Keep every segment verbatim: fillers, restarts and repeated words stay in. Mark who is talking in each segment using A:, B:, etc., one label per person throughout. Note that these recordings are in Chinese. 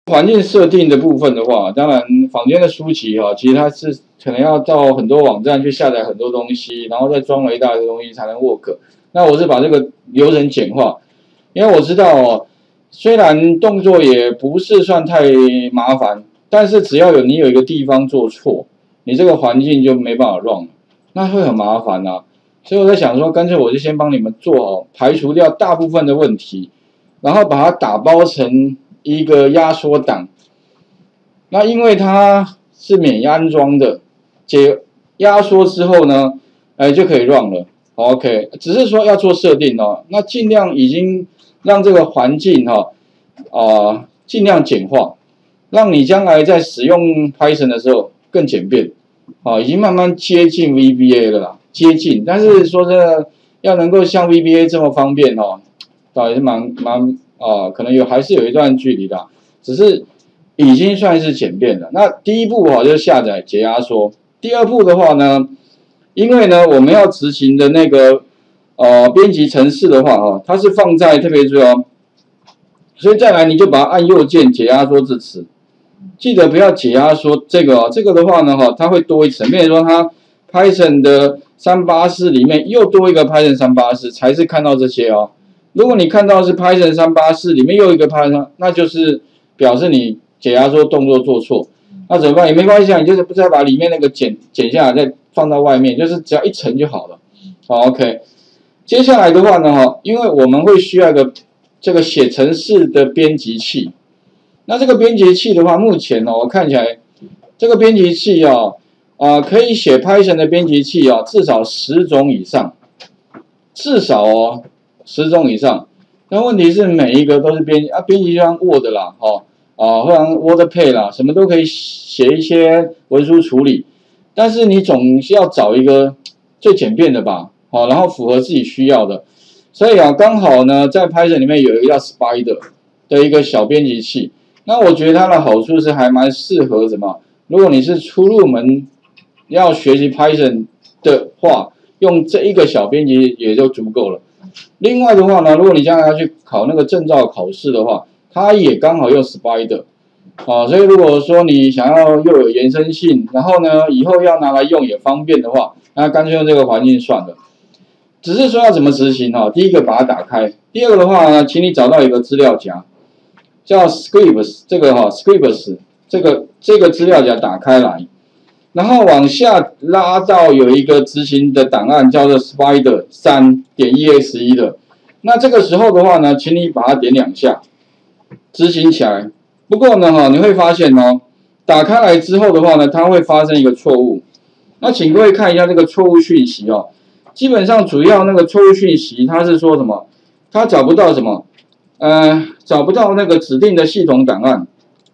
A: 环境设定的部分的话，当然坊间的书籍哈，其实它是可能要到很多网站去下载很多东西，然后再装了一大堆东西才能 work。那我是把这个流程简化，因为我知道哦，虽然动作也不是算太麻烦，但是只要有你有一个地方做错，你这个环境就没办法 run， 那会很麻烦啊。所以我在想说，干脆我就先帮你们做好，排除掉大部分的问题，然后把它打包成一个压缩档。那因为它是免安装的，解压缩之后呢，哎就可以 run 了。OK， 只是说要做设定哦，那尽量已经让这个环境哈啊、呃、尽量简化，让你将来在使用 Python 的时候更简便。啊，已经慢慢接近 V B A 了啦，接近，但是说真的，要能够像 V B A 这么方便哦，倒也是蛮蛮啊，可能有还是有一段距离的，只是已经算是简便了。那第一步哈、哦、就是下载解压缩，第二步的话呢，因为呢我们要执行的那个呃编辑程式的话哈、哦，它是放在特别注意哦，所以再来你就把它按右键解压缩至此。记得不要解压缩这个哦，这个的话呢，哈，它会多一层，比如说它 Python 的三八四里面又多一个 Python 三八四，才是看到这些哦。如果你看到是 Python 三八四里面又一个 Python， 那就是表示你解压缩动作做错，那怎么办？也没关系啊，你就是不再把里面那个剪剪下来，再放到外面，就是只要一层就好了。好 ，OK。接下来的话呢，哈，因为我们会需要一个这个写程式的编辑器。那这个编辑器的话，目前哦，我看起来这个编辑器啊，啊、呃，可以写 Python 的编辑器啊，至少十种以上，至少哦，十种以上。那问题是每一个都是编啊，编辑器像 Word 啦，哦，啊，或者 WordPad 啦，什么都可以写一些文书处理，但是你总是要找一个最简便的吧，好、哦，然后符合自己需要的。所以啊，刚好呢，在 Python 里面有一个叫 Spider 的一个小编辑器。那我觉得它的好处是还蛮适合什么？如果你是初入门要学习 Python 的话，用这一个小编辑也就足够了。另外的话呢，如果你将来要去考那个证照考试的话，它也刚好用 Spider 啊，所以如果说你想要又有延伸性，然后呢以后要拿来用也方便的话，那干脆用这个环境算了。只是说要怎么执行哈？第一个把它打开，第二个的话呢，请你找到一个资料夹。叫 scripts 这个哈、哦、scripts 这个这个资料夹打开来，然后往下拉到有一个执行的档案叫做 spider 三点 exe 的，那这个时候的话呢，请你把它点两下，执行起来。不过呢哈，你会发现哦，打开来之后的话呢，它会发生一个错误。那请各位看一下这个错误讯息哦，基本上主要那个错误讯息它是说什么？它找不到什么？呃，找不到那个指定的系统档案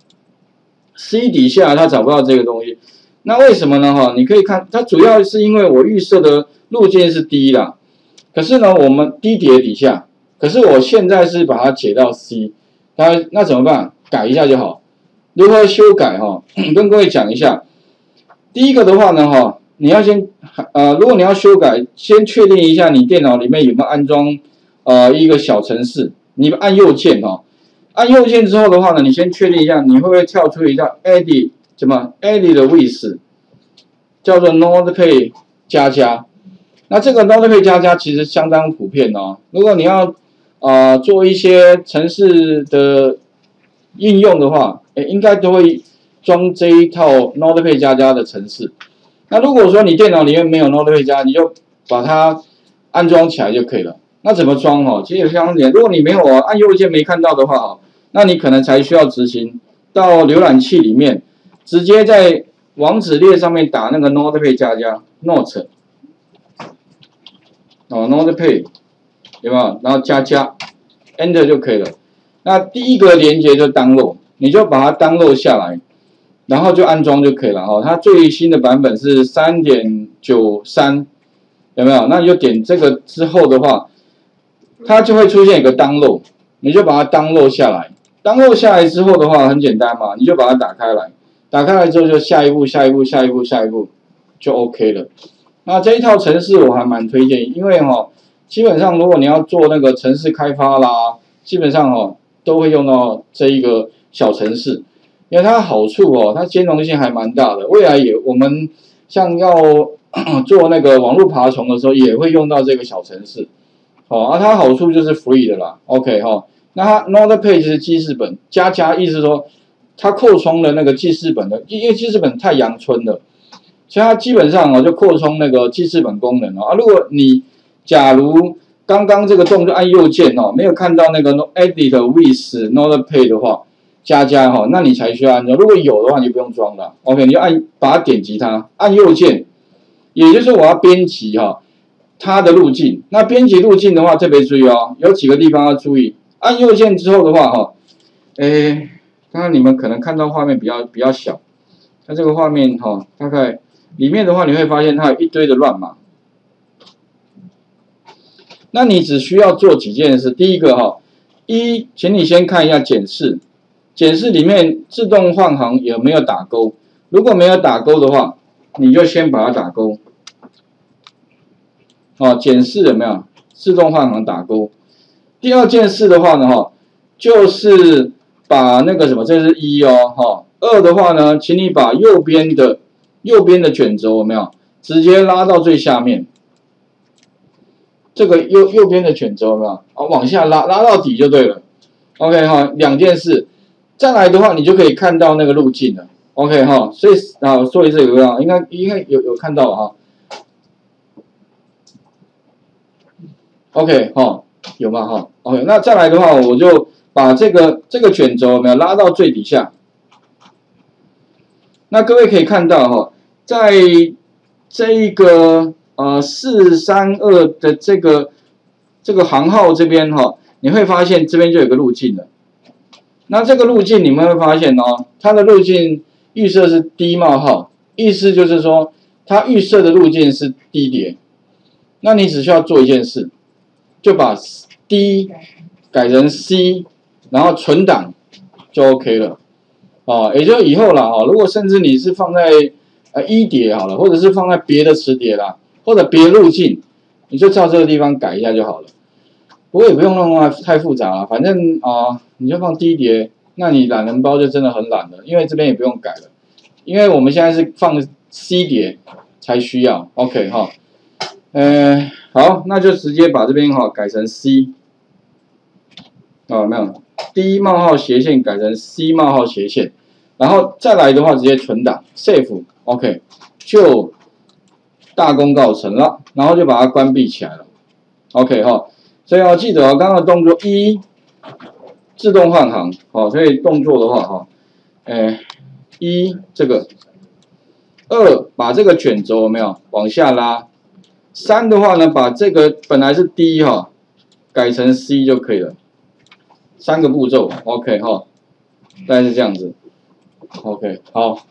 A: ，C 底下它找不到这个东西，那为什么呢？哈，你可以看，它主要是因为我预设的路径是 D 啦，可是呢，我们 D 叠底下，可是我现在是把它解到 C， 那那怎么办？改一下就好。如何修改？哈，跟各位讲一下。第一个的话呢，哈，你要先呃，如果你要修改，先确定一下你电脑里面有没有安装呃一个小程式。你按右键哦，按右键之后的话呢，你先确定一下，你会不会跳出一个 edit 什么 edit 的 with 叫做 notepad 加加。那这个 notepad 加加其实相当普遍哦。如果你要啊、呃、做一些程式的应用的话，哎，应该都会装这一套 notepad 加加的程式。那如果说你电脑里面没有 notepad 加，你就把它安装起来就可以了。那怎么装哈？其实也非常简单。如果你没有按右键没看到的话哈，那你可能才需要执行到浏览器里面，直接在网址列上面打那个 notepad 加加 note 哦 notepad 有没有？然后加加 enter 就可以了。那第一个连接就 download， 你就把它 download 下来，然后就安装就可以了哈。它最新的版本是 三点九三， 有没有？那你就点这个之后的话。它就会出现一个 download， 你就把它 download 下来。download 下来之后的话，很简单嘛，你就把它打开来。打开来之后就下一步、下一步、下一步、下一步就 OK 了。那这一套程式我还蛮推荐，因为哈、哦，基本上如果你要做那个程式开发啦，基本上哦都会用到这一个小程式，因为它的好处哦，它兼容性还蛮大的。未来也我们像要做那个网络爬虫的时候，也会用到这个小程式。哦，啊，它好处就是 free 的啦 ，OK 哈、哦。那它 Notepad 是记事本，加加意思说它扩充了那个记事本的，因为记事本太阳春了，所以它基本上哦就扩充那个记事本功能哦。啊，如果你假如刚刚这个动作按右键哦，没有看到那个 Edit with Notepad 的话，加加哈、哦，那你才需要按照。如果有的话，你就不用装了 ，OK， 你就按把它点击它，按右键，也就是我要编辑哈、哦。它的路径，那编辑路径的话，特别注意哦，有几个地方要注意。按右键之后的话，哈，诶，刚刚你们可能看到画面比较比较小，它这个画面哈，大概里面的话，你会发现它有一堆的乱码。那你只需要做几件事，第一个哈，一，请你先看一下检视，检视里面自动换行有没有打勾，如果没有打勾的话，你就先把它打勾。哦，检视有没有自动换行打勾？第二件事的话呢，哈，就是把那个什么，这是一哦，哈。二的话呢，请你把右边的右边的卷轴有没有直接拉到最下面？这个右右边的卷轴有没有？哦，往下拉，拉到底就对了。OK 哈，两件事。再来的话，你就可以看到那个路径了。OK 哈，所以啊，说一次有没有？应该应该有有看到哈。OK 哈、哦，有吗哈 ？OK， 那再来的话，我就把这个这个卷轴有没有拉到最底下？那各位可以看到哈，在这一个呃四三二的这个这个行号这边哈，你会发现这边就有个路径了。那这个路径你们会发现哦，它的路径预设是 D 冒号，意思就是说它预设的路径是 D 叠。那你只需要做一件事。就把 D 改成 C， 然后存档就 OK 了，哦，也就以后了哦。如果甚至你是放在呃一叠好了，或者是放在别的磁碟啦，或者别的路径，你就照这个地方改一下就好了。不过也不用弄啊太复杂了，反正啊、呃、你就放 D 叠，那你懒人包就真的很懒了，因为这边也不用改了，因为我们现在是放 C 碟才需要 ，OK 哈、哦，呃。好，那就直接把这边哈、哦、改成 C， 哦，有没有 D 冒号斜线改成 C 冒号斜线，然后再来的话直接存档 Save，OK， 就大功告成了，然后就把它关闭起来了 ，OK 哈、哦，所以要记得哦，刚刚的动作一自动换行，好、哦，所以动作的话哈，哎，一这个，二把这个卷轴有没有往下拉。三的话呢，把这个本来是 D 哈、哦，改成 C 就可以了。三个步骤 ，OK 哈、哦，大概是这样子。OK 好，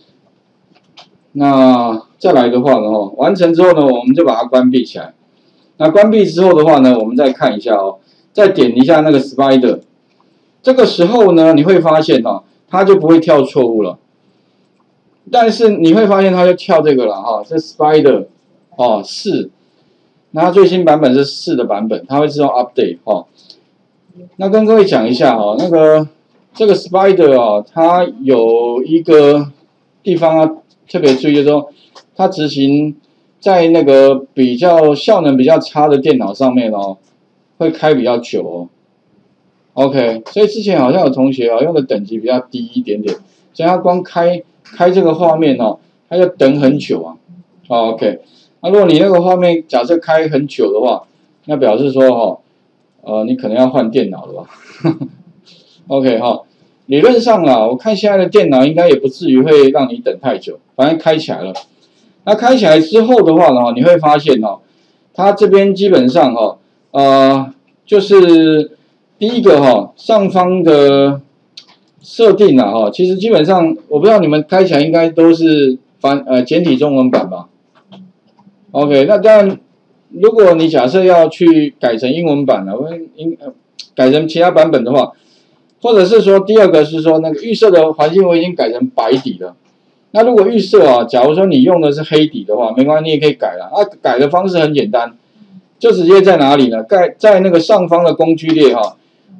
A: 那再来的话呢，哈，完成之后呢，我们就把它关闭起来。那关闭之后的话呢，我们再看一下哦，再点一下那个 Spider， 这个时候呢，你会发现哦，它就不会跳错误了。但是你会发现它就跳这个了哈、哦，这 Spider。哦，四，那它最新版本是四的版本，它会自动 update 哦。那跟各位讲一下哦，那个这个 Spider 哦，它有一个地方要特别注意，就是说它执行在那个比较效能比较差的电脑上面哦，会开比较久哦。OK， 所以之前好像有同学哦用的等级比较低一点点，所以他光开开这个画面哦，他要等很久啊。哦、OK。那、啊、如果你那个画面假设开很久的话，那表示说哈、哦，呃，你可能要换电脑了吧？OK 哈、哦，理论上啊，我看现在的电脑应该也不至于会让你等太久，反正开起来了。那开起来之后的话呢，你会发现哦，它这边基本上哈、哦，呃，就是第一个哈、哦，上方的设定啊哈，其实基本上我不知道你们开起来应该都是繁呃简体中文版吧。OK， 那当然，如果你假设要去改成英文版了，我英呃改成其他版本的话，或者是说第二个是说那个预设的环境我已经改成白底了。那如果预设啊，假如说你用的是黑底的话，没关系，你也可以改了。啊，改的方式很简单，就直接在哪里呢？在在那个上方的工具列哈、啊，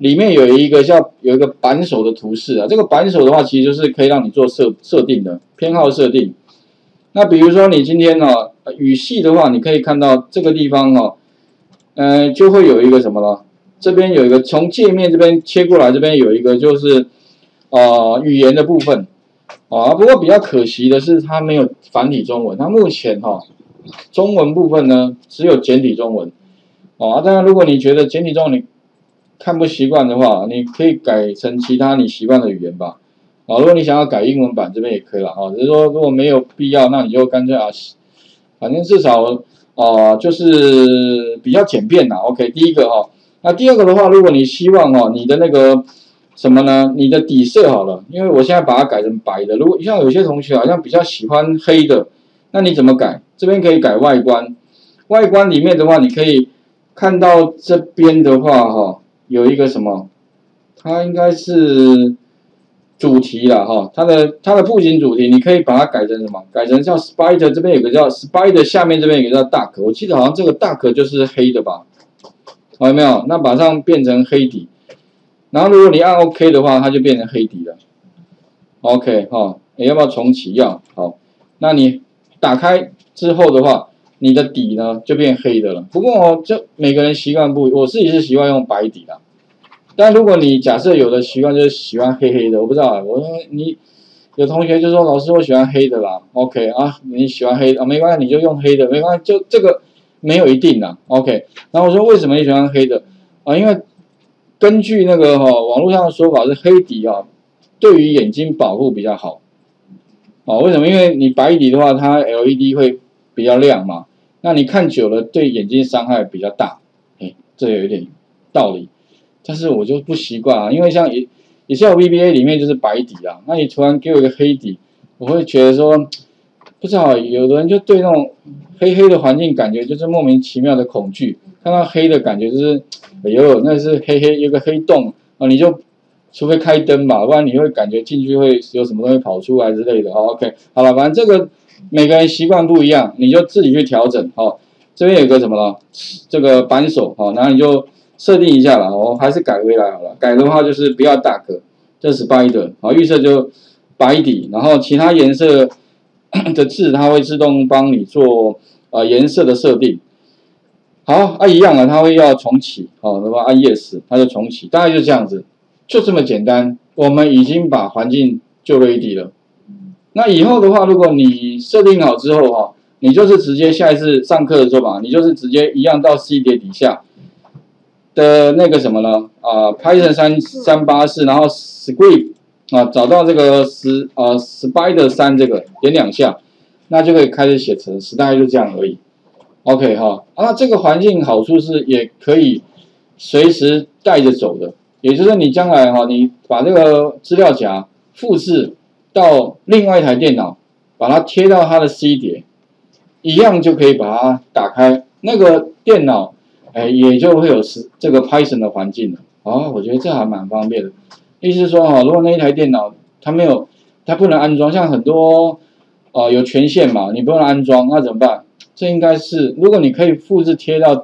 A: 里面有一个叫有一个扳手的图示啊，这个扳手的话，其实就是可以让你做设设定的偏好设定。那比如说你今天呢、哦、语系的话，你可以看到这个地方哦，呃，就会有一个什么呢？这边有一个从界面这边切过来，这边有一个就是呃语言的部分啊。不过比较可惜的是，它没有繁体中文，它目前哈、哦、中文部分呢只有简体中文啊。当然，如果你觉得简体中文你看不习惯的话，你可以改成其他你习惯的语言吧。啊，如果你想要改英文版，这边也可以了啊。只是说如果没有必要，那你就干脆啊，反正至少啊、呃、就是比较简便啦。OK， 第一个哈、哦，那第二个的话，如果你希望哦你的那个什么呢？你的底色好了，因为我现在把它改成白的。如果像有些同学好像比较喜欢黑的，那你怎么改？这边可以改外观，外观里面的话，你可以看到这边的话哈、哦，有一个什么？它应该是主题啦哈，它的它的布景主题，你可以把它改成什么？改成叫 Spider， 这边有个叫 Spider， 下面这边有个叫 Dark， 我记得好像这个 Dark 就是黑的吧？好，有没有？那马上变成黑底，然后如果你按 OK 的话，它就变成黑底了。OK 哈、哦，你要不要重启？要。好，那你打开之后的话，你的底呢就变黑的了。不过哦，这每个人习惯不，我自己是习惯用白底的。但如果你假设有的习惯就是喜欢黑黑的，我不知道，我说你有同学就说老师我喜欢黑的啦 ，OK 啊，你喜欢黑的啊，没关系，你就用黑的，没关系，就这个没有一定啦 ，OK。然后我说为什么你喜欢黑的啊？因为根据那个哈、哦、网络上的说法是黑底啊，对于眼睛保护比较好。啊，为什么？因为你白底的话，它 L E D 会比较亮嘛，那你看久了对眼睛伤害比较大，哎，这有一点道理。但是我就不习惯啊，因为像也也是有 V B A 里面就是白底啊，那你突然给我一个黑底，我会觉得说，不知道有的人就对那种黑黑的环境感觉就是莫名其妙的恐惧，看到黑的感觉就是，哎呦那是黑黑有个黑洞啊，你就除非开灯嘛，不然你会感觉进去会有什么东西跑出来之类的。好 ，OK， 好了，反正这个每个人习惯不一样，你就自己去调整。好，这边有个什么了，这个扳手，好，然后你就设定一下了，我还是改回来好了。改的话就是不要大格，这是 Spider， 好，预设就白底，然后其他颜色的字它会自动帮你做呃颜色的设定。好，啊一样啊，它会要重启，好，那么按 Yes， 它就重启，大概就这样子，就这么简单。我们已经把环境就 ready 了。那以后的话，如果你设定好之后哈，你就是直接下一次上课的时候吧，你就是直接一样到 C 碟底下的那个什么呢？啊 ，Python 三三八四，然后 Script 啊，找到这个十啊 Spider 三这个点两下，那就可以开始写程式，大概就这样而已。OK 哈，啊，这个环境好处是也可以随时带着走的，也就是你将来哈，你把这个资料夹复制到另外一台电脑，把它贴到它的 C 碟，一样就可以把它打开，那个电脑哎也就会有这个 Python 的环境了。哦，我觉得这还蛮方便的。意思是说哈，如果那一台电脑它没有，它不能安装，像很多呃有权限嘛，你不能安装，那怎么办？这应该是，如果你可以复制贴到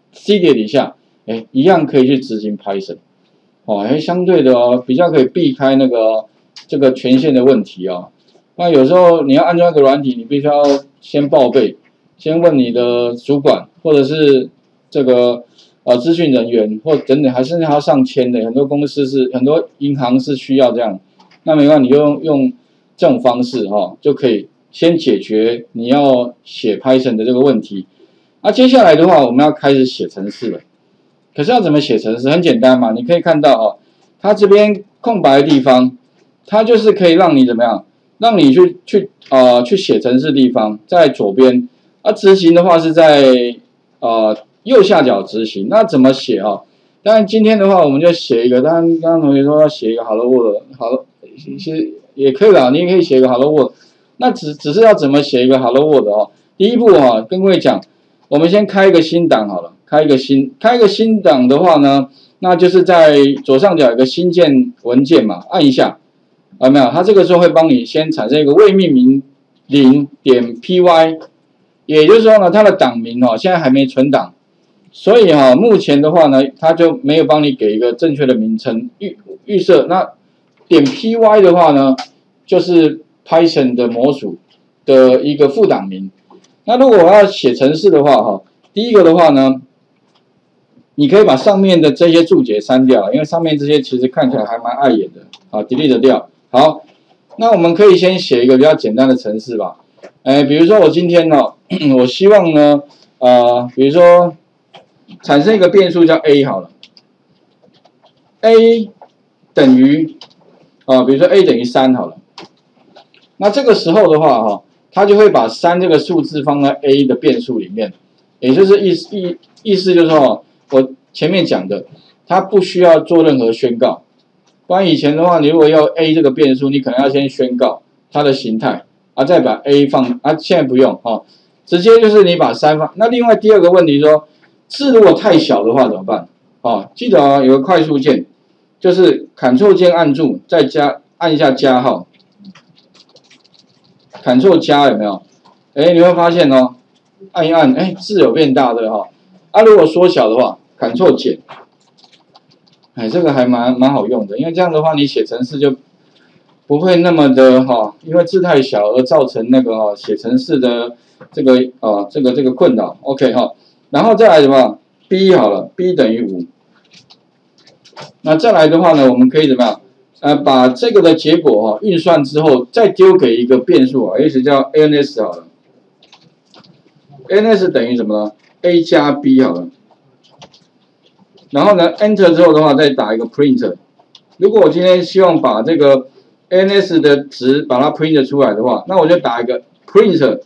A: C 碟底下，哎，一样可以去执行 Python， 哦，哎，相对的哦，比较可以避开那个这个权限的问题哦。那有时候你要安装一个软体，你必须要先报备，先问你的主管或者是这个呃资讯人员或等等，还甚至还要上签的，很多公司是很多银行是需要这样，那没关系，你就用用这种方式哈、哦，就可以先解决你要写 Python 的这个问题。那、啊、接下来的话，我们要开始写程式了。可是要怎么写程式？很简单嘛，你可以看到哦，它这边空白的地方，它就是可以让你怎么样，让你去去呃去写程式的地方在左边。啊，执行的话是在呃右下角执行。那怎么写啊？当然今天的话，我们就写一个。当然刚刚同学说要写一个 Hello World， 好了，其实也可以啦，你也可以写一个 Hello World。那只只是要怎么写一个 Hello World 哦？第一步哈、哦，跟各位讲，我们先开一个新档好了，开一个新，开一个新档的话呢，那就是在左上角有个新建文件嘛，按一下，有没有？它这个时候会帮你先产生一个未命名零点 py， 也就是说呢，它的档名哦，现在还没存档， 所以哈、哦，目前的话呢，它就没有帮你给一个正确的名称预预设。那点 py 的话呢，就是 Python 的模组的一个副档名。那如果我要写程式的话，哈，第一个的话呢，你可以把上面的这些注解删掉，因为上面这些其实看起来还蛮碍眼的，好 ，delete 掉。好，那我们可以先写一个比较简单的程式吧。哎，比如说我今天呢、哦，我希望呢，呃，比如说产生一个变数叫 a 好了 ，a 等于啊、呃，比如说 a 等于三好了。那这个时候的话，哈，它就会把三这个数字放在 a 的变数里面，也就是意思意意思就是说，我前面讲的，它不需要做任何宣告。不然以前的话，你如果要 a 这个变数，你可能要先宣告它的形态。啊，再把 a 放啊，现在不用哦，直接就是你把三放。那另外第二个问题说，字如果太小的话怎么办？哦，记得哦，有个快速键，就是 Ctrl 键按住，再加按一下加号 ，Ctrl 加有没有？哎，你会发现哦，按一按，哎，字有变大的哈、哦。啊，如果缩小的话 ，Ctrl 减，哎，这个还蛮蛮好用的，因为这样的话你写程式就不会那么的哈，因为字太小而造成那个哈写程式的这个啊这个这个困扰。OK 哈，然后再来什么 b 好了 ，b 等于五。那再来的话呢，我们可以怎么样？呃，把这个的结果哈运算之后，再丢给一个变数啊，也许叫 ans 好了 ，ans 等于什么呢 ？a 加 b 好了。然后呢 ，enter 之后的话，再打一个 print。如果我今天希望把这个ans 的值把它 print 出来的话，那我就打一个 print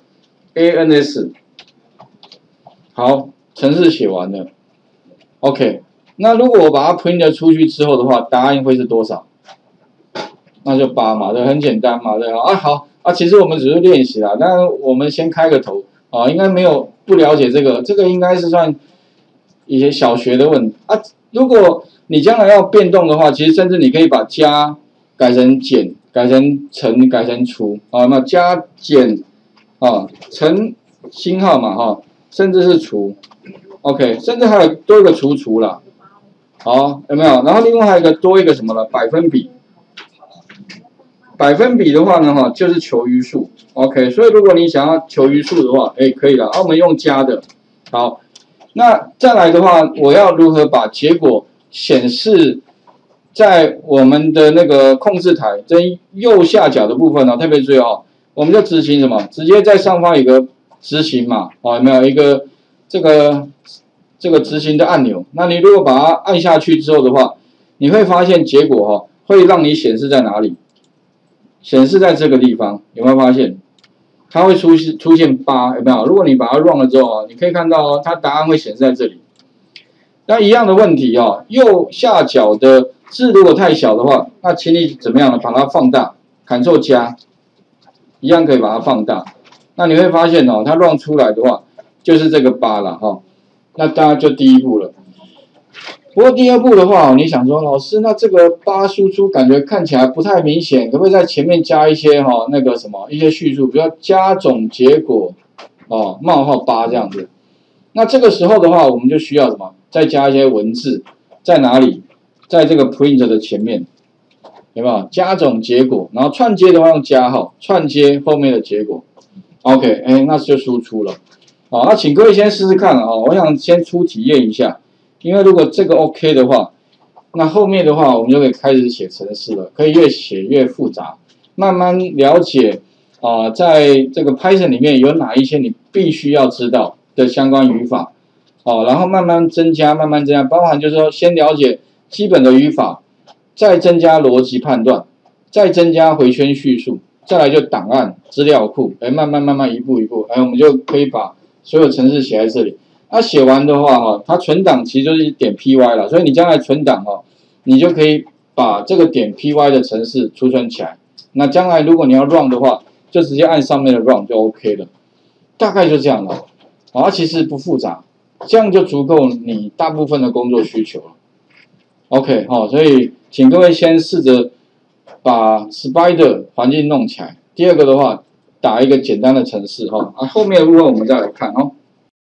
A: ans。好，程式写完了。OK， 那如果我把它 print 出去之后的话，答案会是多少？那就八嘛，对，很简单嘛，对啊，好啊，其实我们只是练习啦，那我们先开个头啊，应该没有不了解这个，这个应该是算一些小学的问题啊。如果你将来要变动的话，其实甚至你可以把加改成减，改成乘，改成除啊，那加减啊，乘星号嘛哈、啊，甚至是除 ，OK， 甚至还有多一个除除啦，好，有没有？然后另外还有一个多一个什么了？百分比，百分比的话呢哈，就是求余数 ，OK， 所以如果你想要求余数的话，哎，可以了，啊，我们用加的，好，那再来的话，我要如何把结果显示在我们的那个控制台这右下角的部分呢、哦？特别注意哦，我们就执行什么？直接在上方有个执行嘛，哦，有没有一个这个这个执行的按钮？那你如果把它按下去之后的话，你会发现结果哈、哦，会让你显示在哪里？显示在这个地方，有没有发现？它会出现出现八，有没有？如果你把它 run 了之后啊，你可以看到哦，它答案会显示在这里。那一样的问题哦，右下角的字如果太小的话，那请你怎么样呢？把它放大 ，Ctrl 加，一样可以把它放大。那你会发现哦，它 run 出来的话就是这个八了哈、哦。那当然就第一步了。不过第二步的话，你想说老师，那这个八输出感觉看起来不太明显，可不可以在前面加一些哈、哦、那个什么一些叙述，比如说加总结果哦冒号八这样子。那这个时候的话，我们就需要什么？再加一些文字，在哪里？在这个 print 的前面，有没有？加总结果，然后串接的话用加号，串接后面的结果。OK， 哎，那就输出了。好，那请各位先试试看啊、哦，我想先出体验一下，因为如果这个 OK 的话，那后面的话我们就可以开始写程式了，可以越写越复杂，慢慢了解啊、呃，在这个 Python 里面有哪一些你必须要知道的相关语法。哦，然后慢慢增加，慢慢增加，包含就是说，先了解基本的语法，再增加逻辑判断，再增加回圈叙述，再来就档案资料库，哎，慢慢慢慢一步一步，哎，我们就可以把所有程式写在这里。那写完的话，哈，它存档其实就是点 py 了，所以你将来存档哦，你就可以把这个点 py 的程式储存起来。那将来如果你要 run 的话，就直接按上面的 run 就 OK 了，大概就这样了。啊，其实不复杂。这样就足够你大部分的工作需求了。OK， 好、哦，所以请各位先试着把 Spider 环境弄起来。第二个的话，打一个简单的程式哈、哦，啊，后面的部分我们再来看哦。